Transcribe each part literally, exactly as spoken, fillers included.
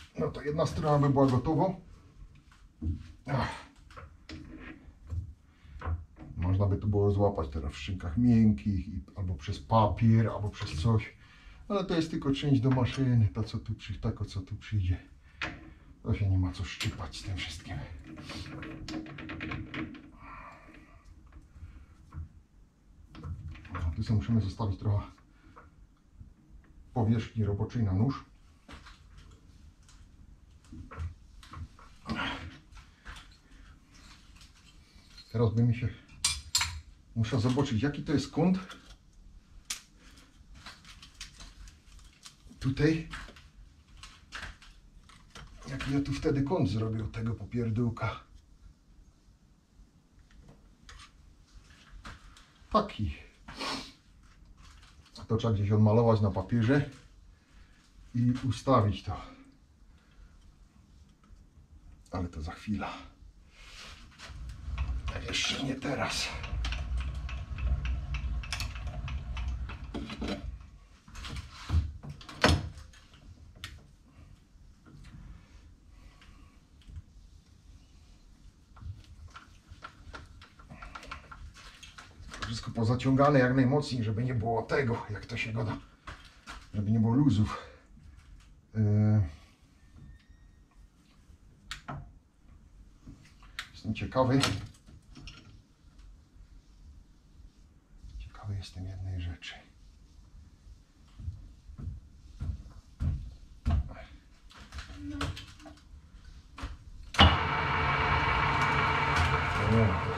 No to jedna strona by była gotowa. Można by to było złapać teraz w szynkach miękkich, albo przez papier, albo przez coś. Ale to jest tylko część do maszyny, to co tu, tako, co tu przyjdzie. To się nie ma co szczypać z tym wszystkim. No, tu sobie musimy zostawić trochę powierzchni roboczej na nóż. Teraz by mi się... Muszę zobaczyć, jaki to jest kąt. Tutaj. Jaki ja tu wtedy kąt zrobił tego popierdółka. Taki. To trzeba gdzieś odmalować na papierze i ustawić to. Ale to za chwilę. Jeszcze nie teraz. Wszystko pozaciągane jak najmocniej, żeby nie było tego, jak to się gada, żeby nie było luzów. Yy... Jestem ciekawy. Ciekawy jestem jednej rzeczy. No.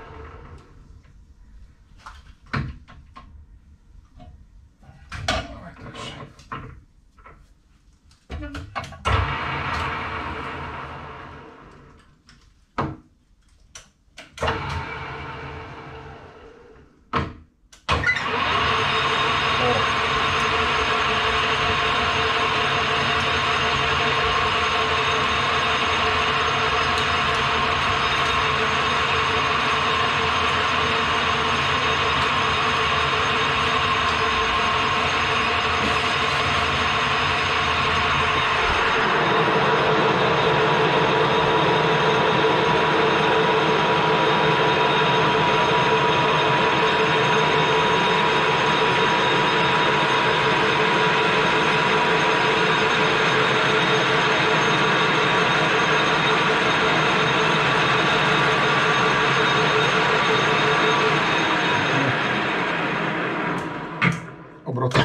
Obroty.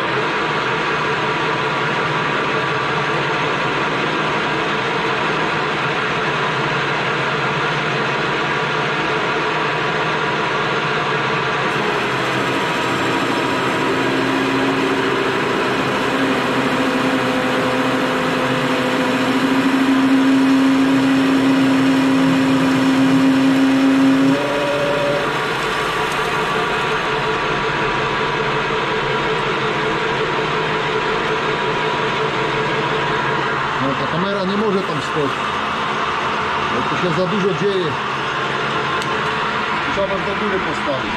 Kamera nie może tam stać, bo tu się za dużo dzieje. Trzeba do góry postawić.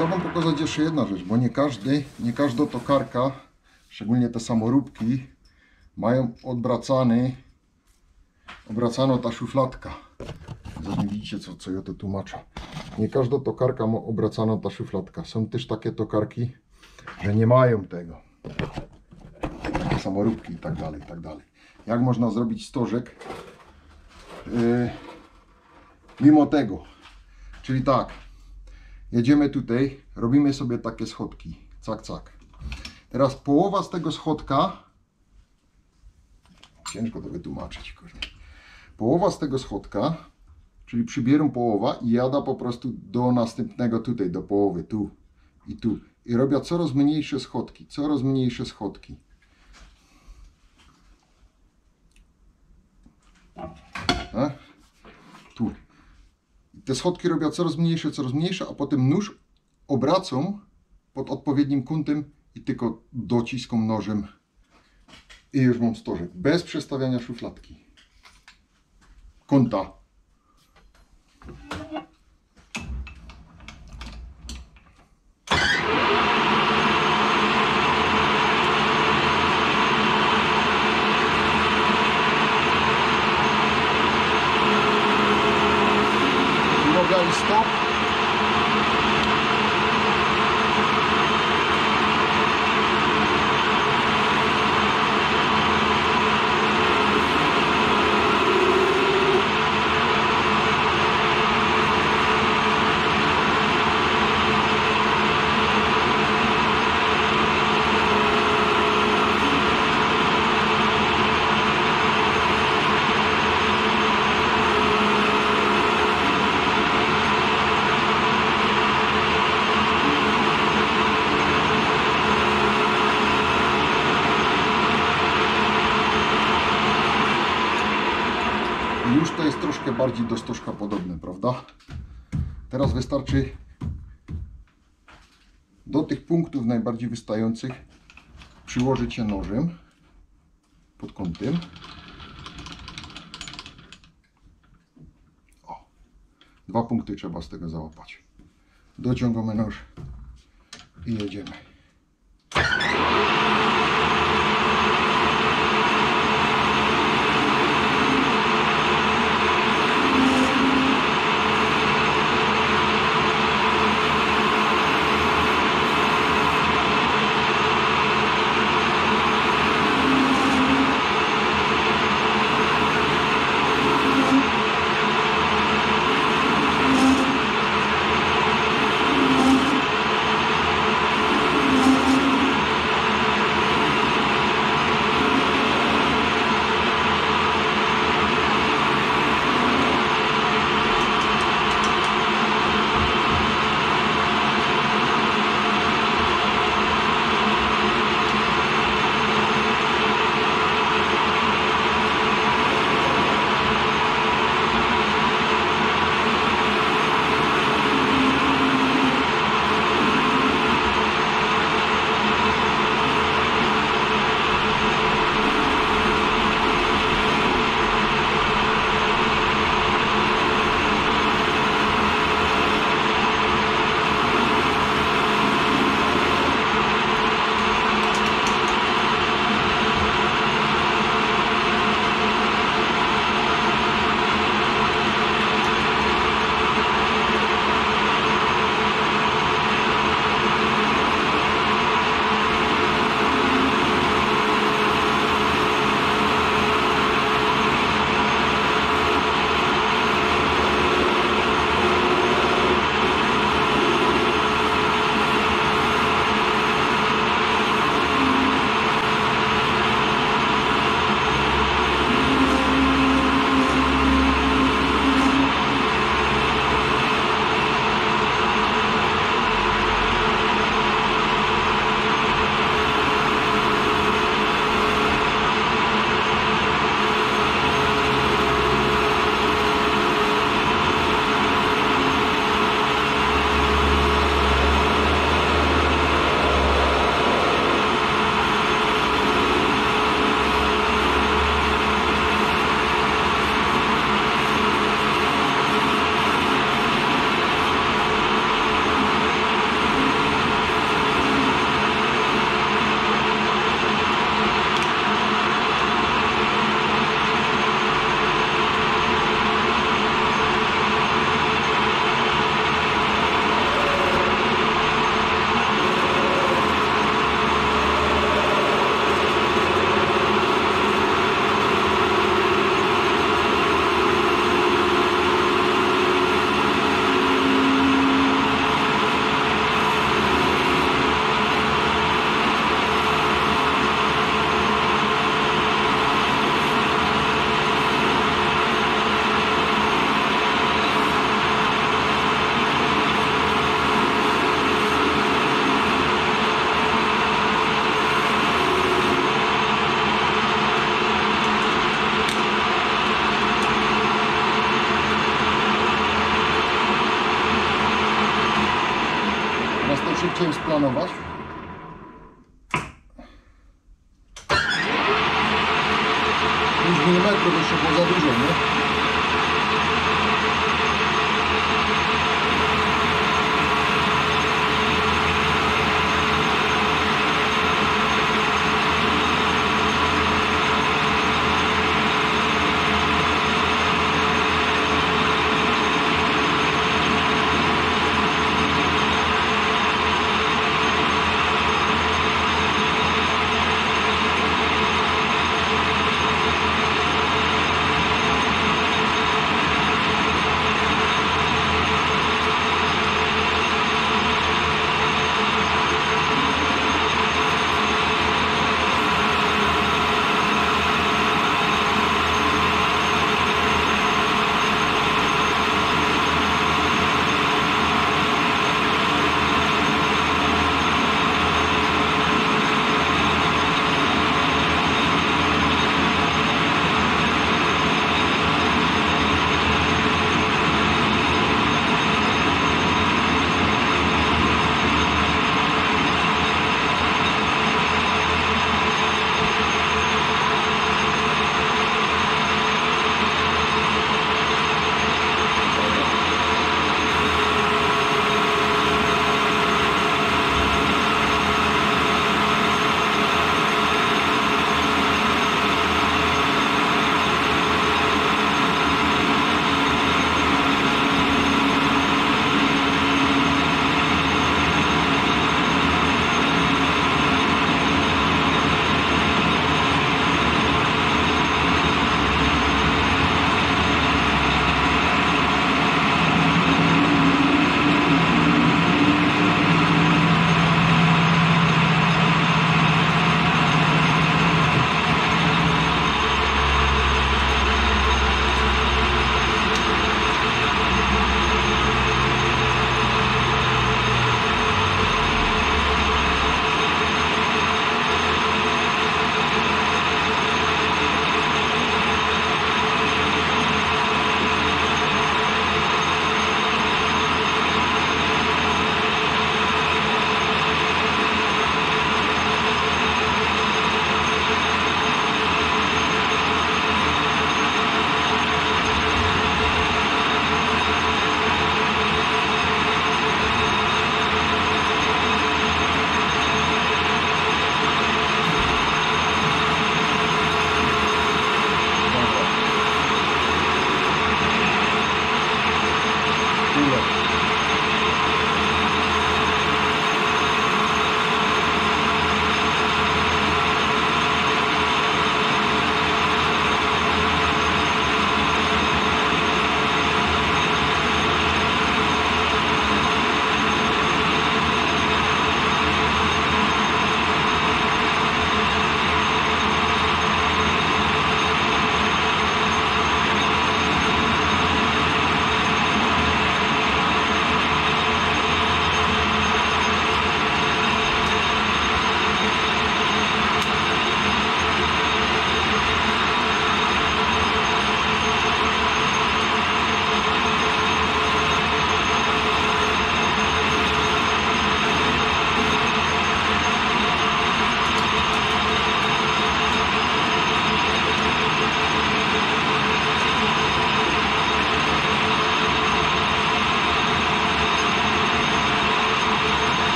Chcę wam pokazać jeszcze jedna rzecz, bo nie każdy, nie każda tokarka, szczególnie te samoróbki, mają odwracany, obracano ta szufladka. Zatem widzicie, co, co ja to tłumaczę. Nie każda tokarka ma obracaną ta szufladka. Są też takie tokarki, że nie mają tego. Samoróbki i tak dalej, i tak dalej. Jak można zrobić stożek yy, mimo tego? Czyli tak, jedziemy tutaj, robimy sobie takie schodki. Cak, cak. Teraz połowa z tego schodka, ciężko to wytłumaczyć, kurde. Połowa z tego schodka, czyli przybieram połowa i jada po prostu do następnego tutaj, do połowy, tu i tu. I robię coraz mniejsze schodki, coraz mniejsze schodki. A? Tu. I te schodki robię coraz mniejsze, coraz mniejsze, a potem nóż obracam pod odpowiednim kątem i tylko dociskam nożem i już mam stożek. Bez przestawiania szufladki. Kąta. Uwaga i stop. Już to jest troszkę bardziej do stożka podobne, prawda? Teraz wystarczy do tych punktów najbardziej wystających przyłożyć się nożem pod kątem. O, dwa punkty trzeba z tego załapać. Dociągamy nóż i jedziemy. jeszcze chciałem splanować. pięć milimetrów jeszcze było za dużo, nie?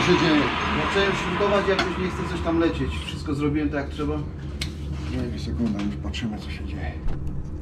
się dzieje? Zacząłem śrutować, jakoś nie chcę coś tam lecieć. Wszystko zrobiłem tak jak trzeba. Nie, sekunda, już patrzymy co się dzieje.